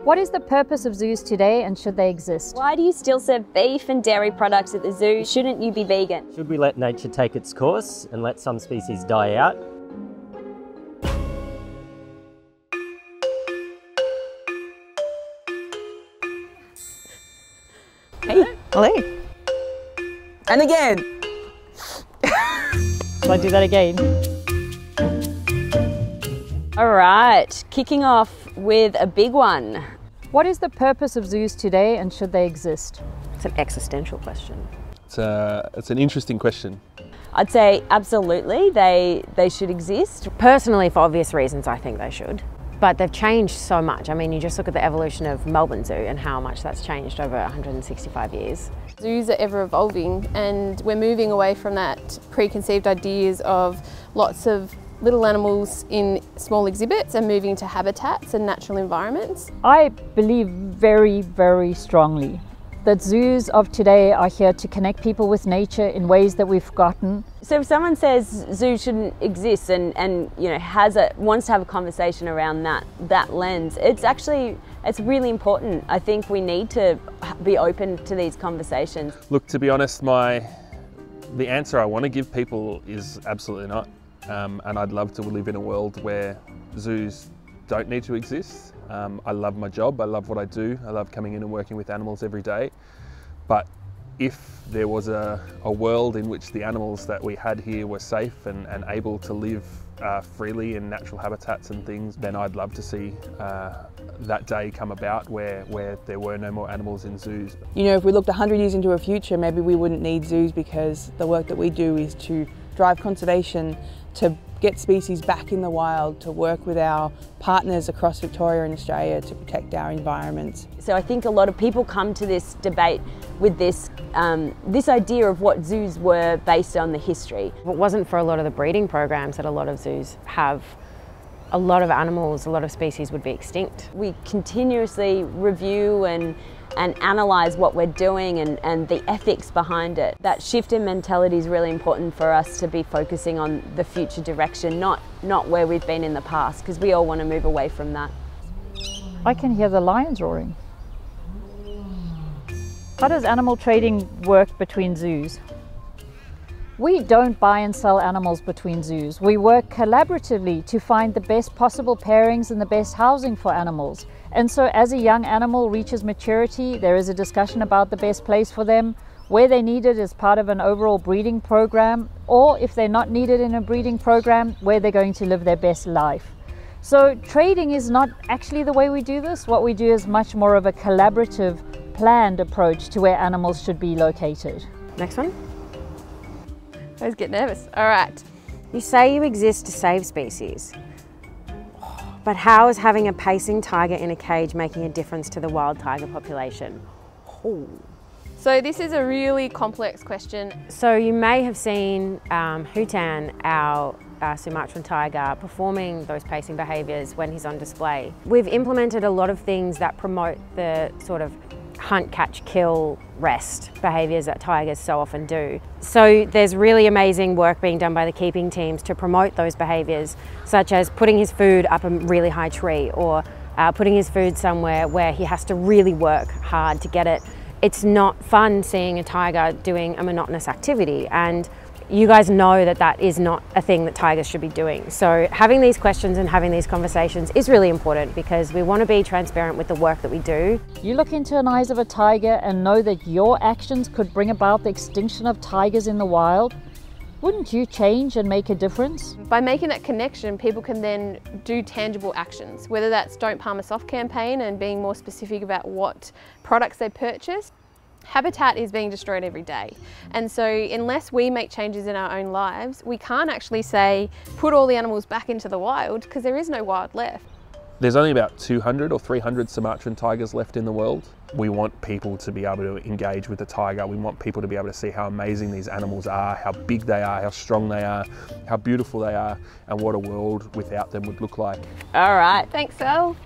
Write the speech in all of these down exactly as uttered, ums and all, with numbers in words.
What is the purpose of zoos today and should they exist? Why do you still serve beef and dairy products at the zoo? Shouldn't you be vegan? Should we let nature take its course and let some species die out? Hey. Hello. And again. Shall I do that again? All right, kicking off with a big one. What is the purpose of zoos today and should they exist? It's an existential question. It's, a, it's an interesting question. I'd say absolutely, they, they should exist. Personally, for obvious reasons, I think they should. But they've changed so much. I mean, you just look at the evolution of Melbourne Zoo and how much that's changed over one hundred sixty-five years. Zoos are ever evolving and we're moving away from that preconceived ideas of lots of little animals in small exhibits and moving to habitats and natural environments. I believe very, very strongly that zoos of today are here to connect people with nature in ways that we've forgotten. So if someone says zoos shouldn't exist and, and you know has a wants to have a conversation around that that lens, it's actually it's really important. I think we need to be open to these conversations. Look, to be honest, my the answer I want to give people is absolutely not. Um, and I'd love to live in a world where zoos don't need to exist. Um, I love my job, I love what I do, I love coming in and working with animals every day. But if there was a, a world in which the animals that we had here were safe and, and able to live uh, freely in natural habitats and things, then I'd love to see uh, that day come about where, where there were no more animals in zoos. You know, if we looked one hundred years into a future, maybe we wouldn't need zoos because the work that we do is to drive conservation, to get species back in the wild, to work with our partners across Victoria and Australia to protect our environments. So I think a lot of people come to this debate with this, um, this idea of what zoos were based on the history. If it wasn't for a lot of the breeding programs that a lot of zoos have, a lot of animals, a lot of species would be extinct. We continuously review and and analyse what we're doing and, and the ethics behind it. That shift in mentality is really important for us to be focusing on the future direction, not, not where we've been in the past, because we all want to move away from that. I can hear the lions roaring. How does animal trading work between zoos? We don't buy and sell animals between zoos. We work collaboratively to find the best possible pairings and the best housing for animals. And so as a young animal reaches maturity, there is a discussion about the best place for them, where they need it as part of an overall breeding program, or if they're not needed in a breeding program, where they're going to live their best life. So trading is not actually the way we do this. What we do is much more of a collaborative, planned approach to where animals should be located. Next one. I always get nervous. All right. You say you exist to save species, but how is having a pacing tiger in a cage making a difference to the wild tiger population? Oh. So this is a really complex question. So you may have seen um, Hutan, our uh, Sumatran tiger, performing those pacing behaviours when he's on display. We've implemented a lot of things that promote the sort of hunt, catch, kill, rest behaviours that tigers so often do. So there's really amazing work being done by the keeping teams to promote those behaviours, such as putting his food up a really high tree or uh, putting his food somewhere where he has to really work hard to get it. It's not fun seeing a tiger doing a monotonous activity, and you guys know that that is not a thing that tigers should be doing. So having these questions and having these conversations is really important because we want to be transparent with the work that we do. You look into the eyes of a tiger and know that your actions could bring about the extinction of tigers in the wild. Wouldn't you change and make a difference? By making that connection, people can then do tangible actions, whether that's Don't Palm Us Off campaign and being more specific about what products they purchase. Habitat is being destroyed every day, and so unless we make changes in our own lives, we can't actually say put all the animals back into the wild because there is no wild left. There's only about two hundred or three hundred Sumatran tigers left in the world. We want people to be able to engage with the tiger. We want people to be able to see how amazing these animals are, how big they are, how strong they are, how beautiful they are, and what a world without them would look like. All right. Thanks, Sal.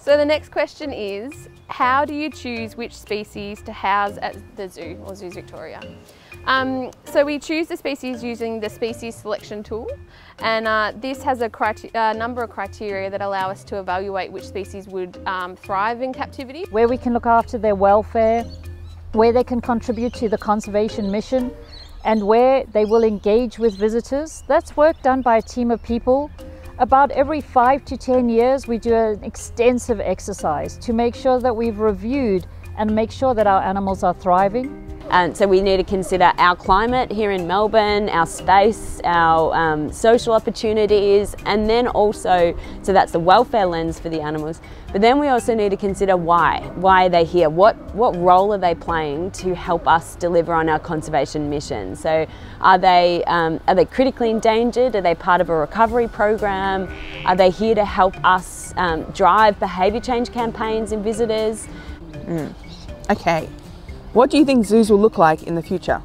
So the next question is, how do you choose which species to house at the zoo or Zoos Victoria? Um, so we choose the species using the species selection tool, and uh, this has a uh, number of criteria that allow us to evaluate which species would um, thrive in captivity. Where we can look after their welfare, where they can contribute to the conservation mission, and where they will engage with visitors. That's work done by a team of people. About every five to ten years, we do an extensive exercise to make sure that we've reviewed and make sure that our animals are thriving. And so we need to consider our climate here in Melbourne, our space, our um, social opportunities, and then also, so that's the welfare lens for the animals, but then we also need to consider why. Why are they here? What, what role are they playing to help us deliver on our conservation mission? So are they, um, are they critically endangered? Are they part of a recovery program? Are they here to help us um, drive behaviour change campaigns in visitors? Mm. Okay. What do you think zoos will look like in the future?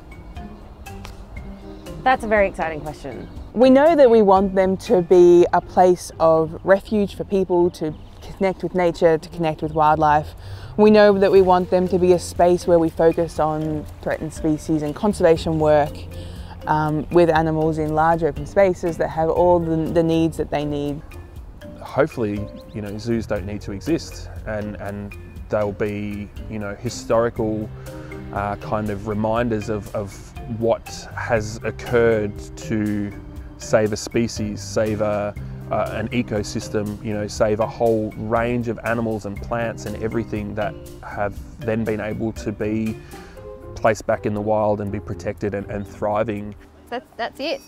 That's a very exciting question. We know that we want them to be a place of refuge for people to connect with nature, to connect with wildlife. We know that we want them to be a space where we focus on threatened species and conservation work um, with animals in large open spaces that have all the, the needs that they need. Hopefully, you know, zoos don't need to exist, and, and they'll be, you know, historical uh, kind of reminders of, of what has occurred to save a species, save a, uh, an ecosystem, you know, save a whole range of animals and plants and everything that have then been able to be placed back in the wild and be protected and, and thriving. That's, that's it.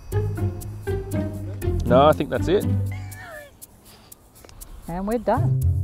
No, I think that's it. And we're done.